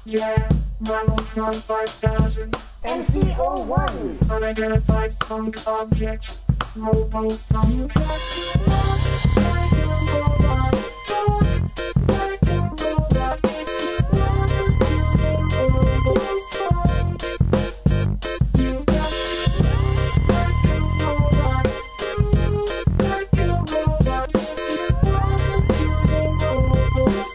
Yeah, Rhyme-o-tron 5000. MC-01. Unidentified funk object. RoboFunk. You got to walk like a robot, talk like a robot if you wanna do the RoboFunk. You've got to move like a robot, move like a robot if you wanna do the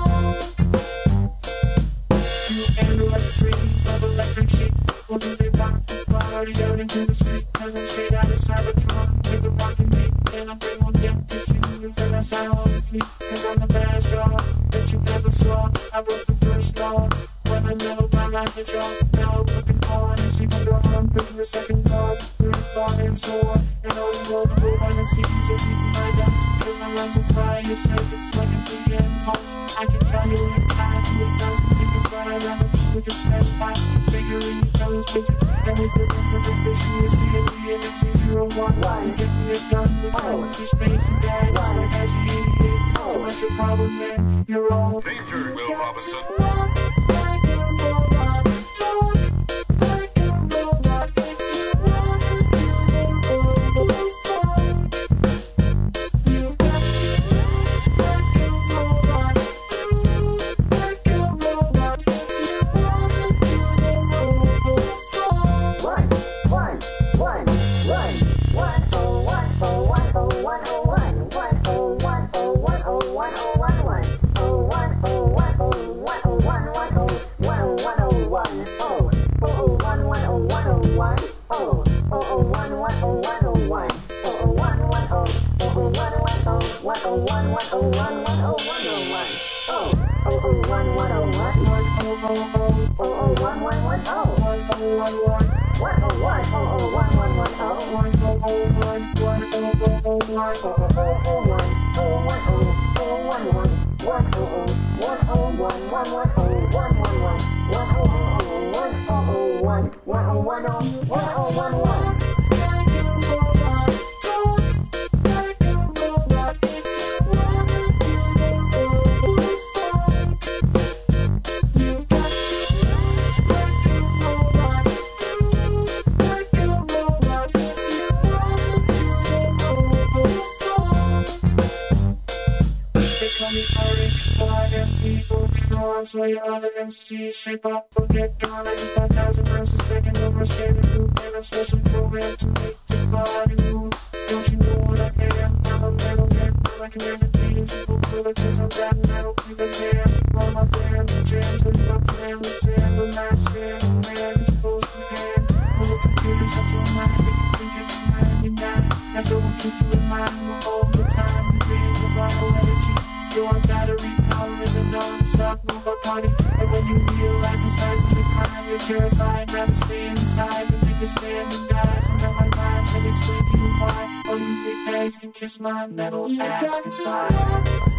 RoboFunk. Do androids dream of electric sheep? Or do they rock the party out into the street? Peasant shade out of Cybertron with a rockin beat. And I bring on death to humans and that's how I fleet. Cause I'm the baddest dog that you ever saw. I broke the first law when I leveled my rhymes at y'all. Now I'm looking on and see what I'm breaking the second law, third law and so on. And all you know the robot MCs are eating my dance. Cause my rhymes are fire, your circuits like a billion pulse. I can calculate time to 1,000 tickets, but I run with your pen back, figuring each other's widgets. And with your interpretation, you see it be an MC-01. Getting it done with time with your space and dad. It's like IG-88. So what's your problem, man? You're all Danger, Will got to Robinson. walk like a robot, talk like a robot if you wanna do the RoboFunk. You've got to move like a robot, move like a robot if you wanna do the RoboFunk. One, oh, one, oh, one, oh, one, oh, one, one, oh, one, oh, one, oh, one, oh, one, one, oh, one, oh, one, oh, one, oh, one, one, oh, one, oh, one, oh, one, oh, oh, one, one, oh, one, oh, one, oh, oh, one, one, oh, one, oh, one, oh, one, one, oh, one, one, oh, one, oh, one, one, oh, one, one, oh, one, oh, one, oh, one, one, oh, one, oh, one, one, one, oh, 101. 101, oh, 111, oh, 101, 101. So your other MCs shape up or get gone. 95,000 rhymes a second over a standard group. And I'm specially programmed to make your body move. Don't you know what I am? I'm a metal man. My commanded beat is evil killer. Cause I'm that metal, keep it there. All my band jams, leave my plan. The sand, the last man, the man is close at hand. When the computer's up your mind, make you think it's 99. That's what will keep you in mind all the time. We create the vital energy. You're on battery power in a non-stop robot party. And when you realize the size of the crime, you're terrified. Rather stay inside than make a stand and die. So now my rhymes have explained to you why. All you big bags can kiss my metal ass goodbye.